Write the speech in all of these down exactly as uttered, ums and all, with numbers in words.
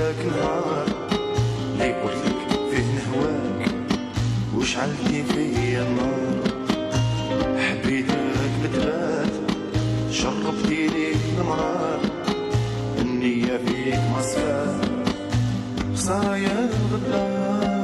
ذاك النهار اللي قلتلك فيه نهواك وشعلتي فيا النار. حبيتك بتبات شربتي لي المرار، النية فيك مصفات خسارة يا الغدار.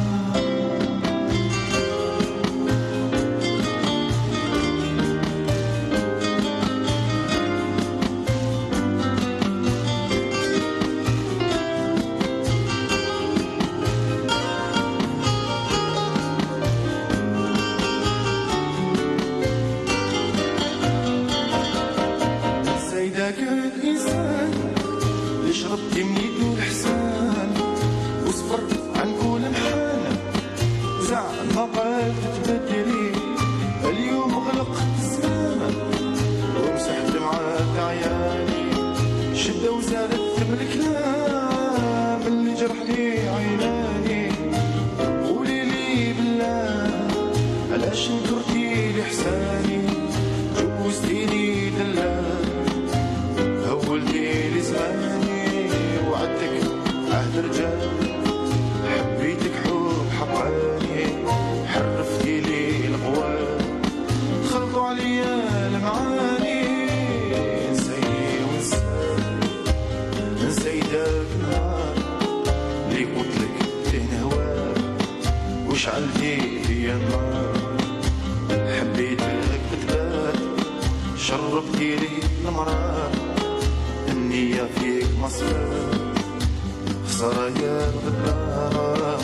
ذاك الإنسان اللي شربتي من يدو الحسان وصبر عن كل محال وزعما بغات تبدلي. اليوم غلقت الزمان ومسحت دمعات عياني، شدة وزادت بالكلام اللي جرحني عيناني. قوليلي بالله علاش نكرتي لحساني، جوزتيني دلال هولتي لي زماني وعدتك عهد رجال. حبيتك حب حقاني حرفتي لي القوال، خلطوا عليا المعاني. نسيني ونساك نسي داك النهار اللي قلتلك فيه نهواك وشعلتي فيا النار. حبيتك بتبات شربتي لي المرار، النية فيك مصفى خسارة يا الغدار.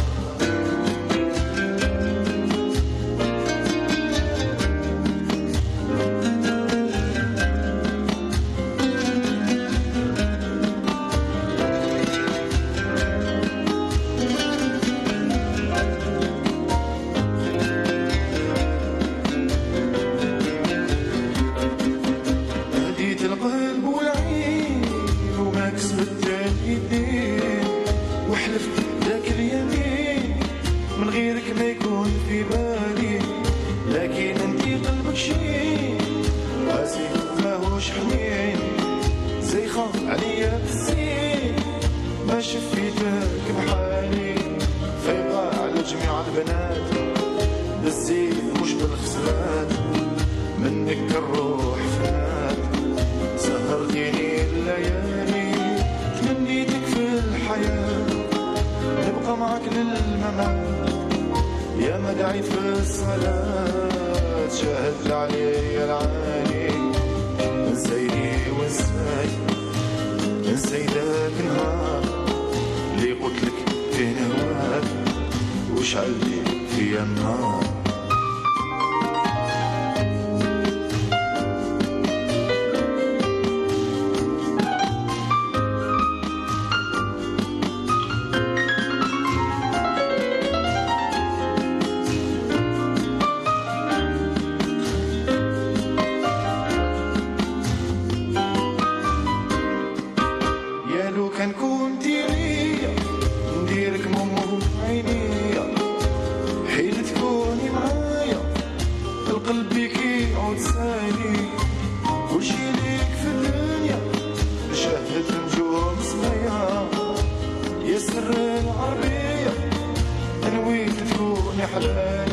هديت القلب والعين وما كسبت اليدين، وحلفت ذاك اليمين من غيرك ما يكون في بالي. لكن انتي قلبك شين قاسي ماهوش حنين، زي خاف عليا بالزين ما شفيتك بحالي. فيبقى على جميع البنات بالزين مش بالخسرات، منك الروح فات سهرتيني الليالي. تمنيتك في الحياة نبقى معك للممات، يا ما دعيت في الصلاة شاهد علي العاني. نسيني ونساي نسي ذاك النهار اللي قلتلك فيه نهواك وشعلتي فيا النار. كان كنتي ليا نديرك ماما عينيا، حيل تكوني معايا القلب بيك يعود سالي. كلشي ليك في الدنيا شهدت نجوم سمايا، يا سر العربية نويت تكوني حلالي.